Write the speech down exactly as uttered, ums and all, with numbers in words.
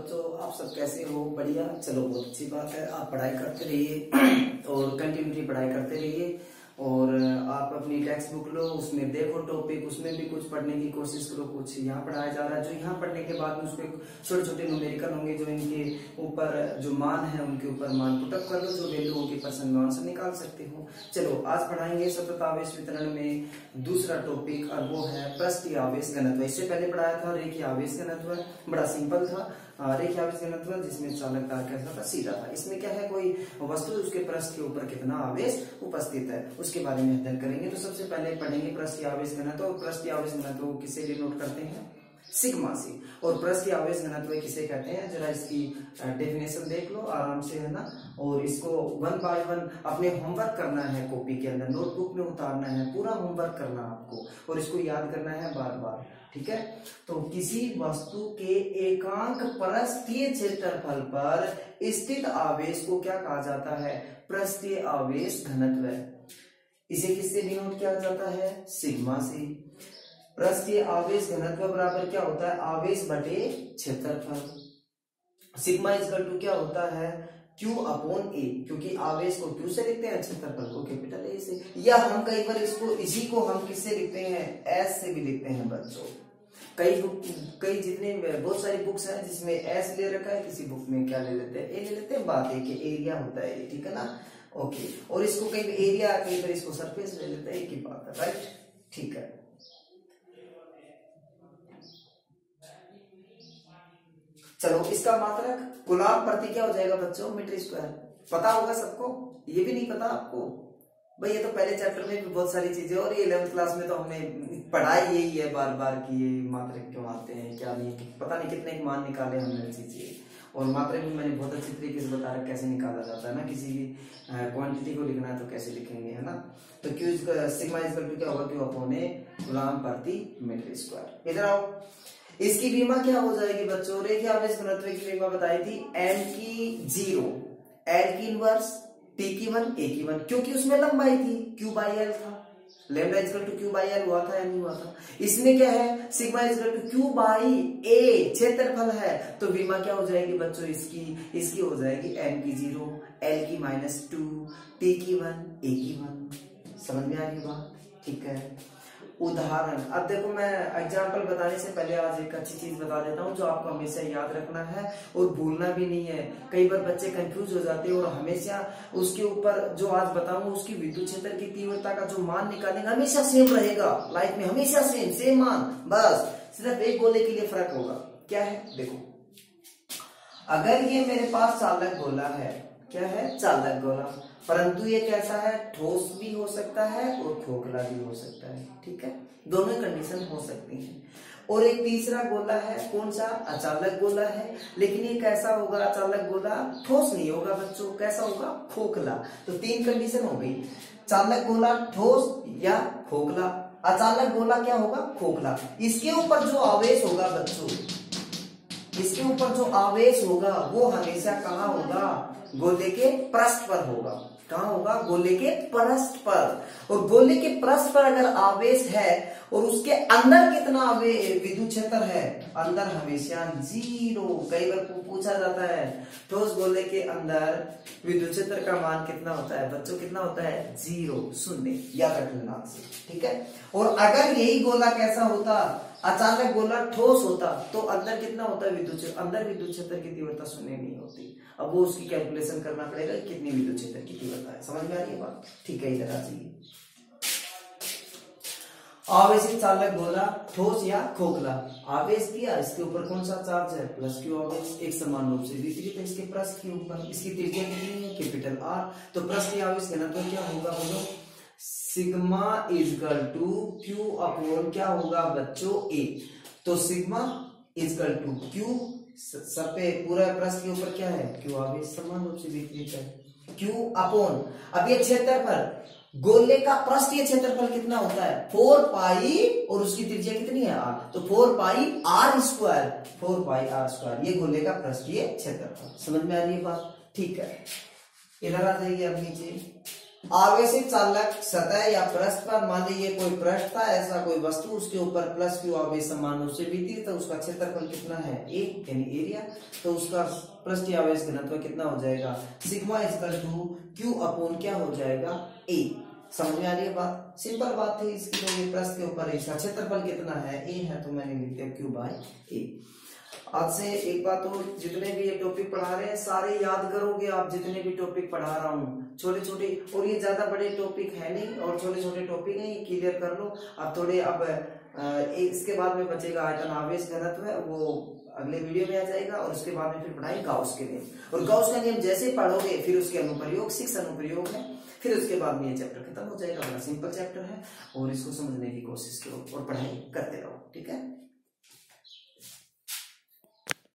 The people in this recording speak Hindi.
बच्चों, आप सब कैसे हो? बढ़िया। चलो, बहुत अच्छी बात है। आप पढ़ाई करते रहिए और कंटिन्यूटी पढ़ाई करते रहिए और आप अपनी टेक्स्ट बुक लो, उसमें देखो टॉपिक, उसमें भी कुछ पढ़ने की कोशिश करो। कुछ यहाँ पढ़ाया जा रहा है जो यहाँ पढ़ने के बाद में उसके छोटे छोटे न्यूमेरिकल होंगे, जो इनके ऊपर जो मान है उनके ऊपर मान पुटअप कर लो, जो वैल्यू होगी परसेंट में आंसर निकाल सकते हो। चलो, आज पढ़ाएंगे सतत आवेश वितरण में दूसरा टॉपिक और वो है पृष्ठीय आवेश घनत्व। इससे पहले पढ़ाया था रेखीय आवेश घनत्व, बड़ा सिंपल था। रेखीय आवेश घनत्व जिसमें चालक तार कैसा था, सीधा था। इसमें क्या है, कोई वस्तु उसके पृष्ठ के ऊपर कितना आवेश उपस्थित है उसके बारे में अध्ययन करेंगे। तो सबसे पहले पढ़ेंगे पृष्ठीय आवेश घनत्व। और पृष्ठीय आवेश घनत्व को किससे डिनोट करते हैं? सिग्मा से। और पृष्ठीय आवेश घनत्व किसे कहते हैं, जरा इसकी डेफिनेशन देख लो आराम से, है ना। और इसको वन बाय वन अपने होमवर्क करना है, कॉपी के अंदर नोटबुक में उतारना है, पूरा होमवर्क करना आपको और इसको याद करना है बार बार, ठीक है। तो किसी वस्तु के एकांक पृष्ठीय क्षेत्रफल पर स्थित आवेश को क्या कहा जाता है? पृष्ठीय आवेश घनत्व। इसे किससे डिनोट किया जाता है? सिग्मा से। पृष्ठीय आवेश घनत्व बराबर क्या होता है? आवेश बटे क्षेत्रफल। सिग्मा इक्वल टू क्या होता है? Q अपॉन ए, क्योंकि आवेश को Q से लिखते हैं, क्षेत्रफल को कैपिटल ए से। या हम कई बार इसको इसी को हम किससे लिखते हैं? S से भी लिखते हैं बच्चों। कई बुक कई जितने बहुत सारी बुक्स हैं जिसमें S ले रखा है, किसी बुक में क्या ले लेते हैं? ए ले लेते हैं। बात है कि एरिया होता है, ठीक है ना। ओके, और इसको कई एरिया, कई बार इसको सरफेस ले लेते हैं, एक ही बात है, राइट, ठीक है। चलो, इसका मात्रक कूलम्ब प्रति क्या हो जाएगा बच्चों? Metre square. पता होगा सबको? ये भी नहीं पता आपको? भाई ये तो पहले चैप्टर में भी बहुत सारी चीजें, और ये इलेवेंथ क्लास में तो हमने पढ़ाई यही है बार बार कि ये मात्रक क्यों आते हैं, क्या नहीं, पता नहीं कितने मान निकाले हमने चीजें। और मात्रक भी मैंने बहुत अच्छी तरीके से बता रहा कैसे निकाला जाता है ना। किसी भी क्वांटिटी को लिखना है तो कैसे लिखेंगे, है ना। तो क्यू सिग्मा इक्वल टू क्या होगा? क्यू अपॉन ए कूलम्ब प्रति मीटर स्क्वायर। इधर आओ, इसकी बीमा क्या हो जाएगी बच्चों? रेखीय आवेश घनत्व की बीमा बताई थी, एम की जीरो, एल की इनवर्स, टी की वन, ए की वन, क्योंकि उसमें लंबाई थी, क्यू बाई एल था। Lambda equal to Q by L हुआ था या नहीं हुआ था? इसमें क्या है? Sigma equal to Q by A क्षेत्रफल है, तो बीमा क्या हो जाएगी बच्चों इसकी? इसकी हो जाएगी एम की जीरो, एल की माइनस टू, टी की वन, ए की वन। समझ में आ रही बात? ठीक है। उदाहरण, अब देखो मैं एग्जाम्पल बताने से पहले आज एक अच्छी चीज बता देता हूँ जो आपको हमेशा याद रखना है और भूलना भी नहीं है। कई बार बच्चे कंफ्यूज हो जाते हैं और हमेशा उसके ऊपर जो आज बताऊंगा उसकी विद्युत क्षेत्र की तीव्रता का जो मान निकालेंगे हमेशा सेम रहेगा लाइफ में, हमेशा सेम सेम मान, बस सिर्फ एक गोले के लिए फर्क होगा। क्या है? देखो, अगर ये मेरे पास चालक गोला है, क्या है? चालक गोला, परंतु ये कैसा है? ठोस भी हो सकता है और खोखला भी हो सकता है, ठीक है। दोनों कंडीशन हो सकती हैं। और एक तीसरा गोला है, कौन सा? अचालक गोला है, लेकिन ये कैसा होगा? अचालक गोला ठोस नहीं होगा बच्चों, कैसा होगा? खोखला। तो तीन कंडीशन हो गई, चालक गोला ठोस या खोखला। अचालक गोला क्या होगा? खोखला। इसके ऊपर जो आवेश होगा बच्चों, इसके ऊपर जो आवेश होगा वो हमेशा कहाँ होगा? गोले के पृष्ठ पर होगा। कहाँ होगा? गोले के पृष्ठ पर। और गोले के पृष्ठ पर अगर आवेश है और उसके अंदर कितना विद्युत क्षेत्र है? अंदर हमेशा जीरो। कई बार पूछा जाता है ठोस गोले के अंदर विद्युत क्षेत्र का मान कितना होता है बच्चों? कितना होता है? जीरो, शून्य। याद रख लेना से, ठीक है। और अगर यही गोला कैसा होता? अचालक गोला ठोस होता, तो अंदर कितना होता है विद्युत क्षेत्र? अंदर विद्युत क्षेत्र की तीव्रता शून्य नहीं होती। अब वो उसकी कैलकुलेशन करना पड़ेगा कितनी विद्युत क्षेत्र की तीव्रता है। समझ में आ रही है बात? ठीक है, इधर आ जाइए। आवेशित चालक गोला ठोस या खोखला। आवेश दिया, इसके ऊपर कौन सा चार्ज है? प्लस क्यू आवेश, एक समान रूप से वितरित है इसके पृष्ठ के ऊपर। इसकी त्रिज्या कितनी है? Capital R. तो पृष्ठीय आवेश घनत्व क्या होगा बोलो? Sigma equal to Q upon क्या होगा बच्चों? ए। तो सिग्मा इजकल टू क्यू, सब पे पूरा पृष्ठ के ऊपर क्या है? क्यू आवेश समान रूप से वितरित है, क्यू अपॉन, अब ये क्षेत्रफल, गोले का पृष्ठीय क्षेत्रफल कितना होता है? फोर पाई, और उसकी त्रिज्या कितनी है? आर। तो four pi R square, four pi R square, ये गोले का पृष्ठीय क्षेत्रफल। समझ में आ रही है बात? ठीक है, इधर आ जाइए अब नीचे। आवेशित चालक सतह या पृष्ठ पर, मान लीजिए कोई पृष्ठ था, ऐसा कोई वस्तु, उसके ऊपर प्लस क्यू आवेश समान रूप से वितरित, तो उसका क्षेत्रफल कितना है, एक यानी एरिया, तो उसका पृष्ठीय आवेश घनत्व कितना हो जाएगा, sigma equal to Q upon क्या हो जाएगा, ए। समझ में आ रही है बात, सिंपल बात है इसकी। तो ये पृष्ठ के ऊपर इसका क्षेत्रफल कितना है, ए है, तो मैंने लिख दिया क्यू बाय ए। आज से एक बात तो, जितने भी ये टॉपिक पढ़ा रहे हैं सारे याद करोगे आप, जितने भी टॉपिक पढ़ा रहा हूँ छोटे छोटे, और ये ज्यादा बड़े टॉपिक है नहीं और छोटे छोटे टॉपिक है, ये क्लियर कर लो। अब थोड़े अब इसके बाद में बचेगा आयतन आवेश घनत्व, वो अगले वीडियो में आ जाएगा, और उसके बाद में फिर पढ़ाई गाउस के नियम। और गाउस का नियम जैसे पढ़ोगे फिर उसके अनुप्रयोग, सिक्स अनुप्रयोग है, फिर उसके बाद में ये चैप्टर खत्म हो जाएगा। बड़ा सिंपल चैप्टर है, और इसको समझने की कोशिश करो और पढ़ाई करते रहो, ठीक है।